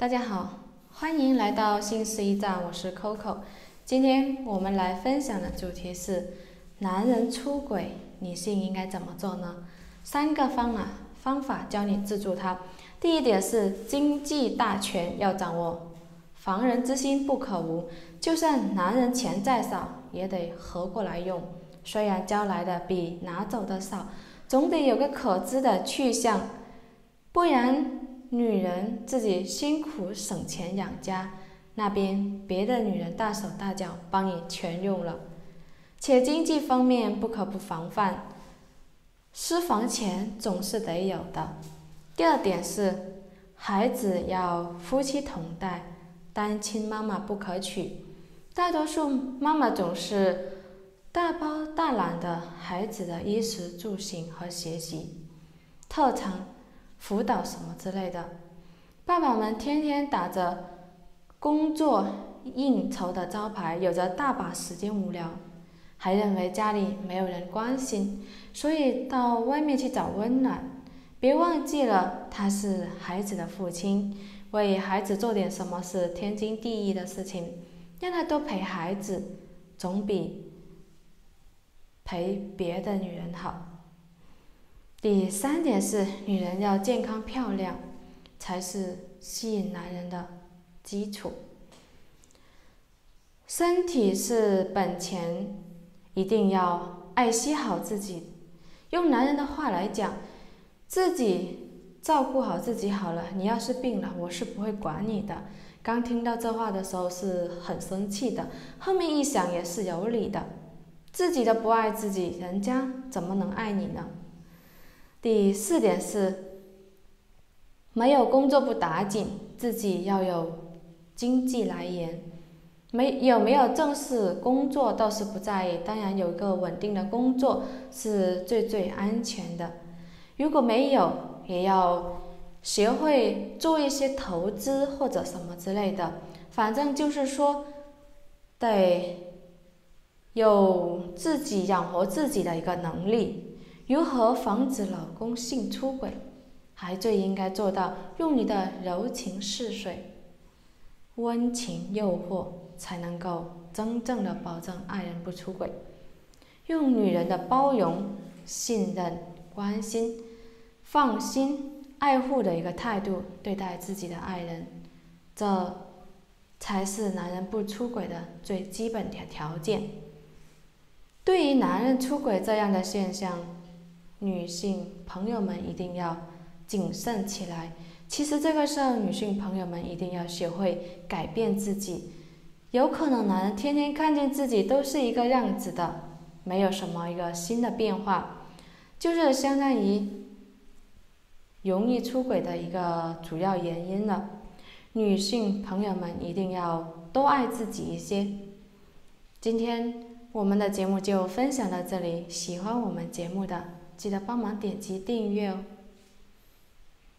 大家好，欢迎来到新十一站，我是 Coco。今天我们来分享的主题是：男人出轨，女性应该怎么做呢？3个方法教你制住他。第一点是经济大权要掌握，防人之心不可无。就算男人钱再少，也得合过来用。虽然交来的比拿走的少，总得有个可知的去向，不然女人自己辛苦省钱养家，那边别的女人大手大脚帮你全用了。且经济方面不可不防范，私房钱总是得有的。第二点是孩子要夫妻同带，单亲妈妈不可取。大多数妈妈总是大包大揽的孩子的衣食住行和学习、特长、辅导什么之类的，爸爸们天天打着工作应酬的招牌，有着大把时间无聊，还认为家里没有人关心，所以到外面去找温暖。别忘记了他是孩子的父亲，为孩子做点什么是天经地义的事情，让他多陪孩子，总比陪别的女人好。第3点是女人要健康漂亮，才是吸引男人的基础。身体是本钱，一定要爱惜好自己。用男人的话来讲，自己照顾好自己好了，你要是病了，我是不会管你的。刚听到这话的时候是很生气的，后面一想也是有理的。自己都不爱自己，人家怎么能爱你呢？第4点是没有工作不打紧，自己要有经济来源。有没有正式工作倒是不在意，当然有一个稳定的工作是最安全的。如果没有，也要学会做一些投资或者什么之类的，反正就是说得有自己养活自己的一个能力。如何防止老公性出轨？还最应该做到用你的柔情似水、温情诱惑，才能够真正的保证爱人不出轨。用女人的包容、信任、关心、放心、爱护的一个态度对待自己的爱人，这才是男人不出轨的最基本的条件。对于男人出轨这样的现象，女性朋友们一定要谨慎起来。其实这个时候，女性朋友们一定要学会改变自己。有可能男人天天看见自己都是一个样子的，没有什么一个新的变化，就是相当于容易出轨的一个主要原因了。女性朋友们一定要多爱自己一些。今天我们的节目就分享到这里，喜欢我们节目的记得帮忙点击订阅哦。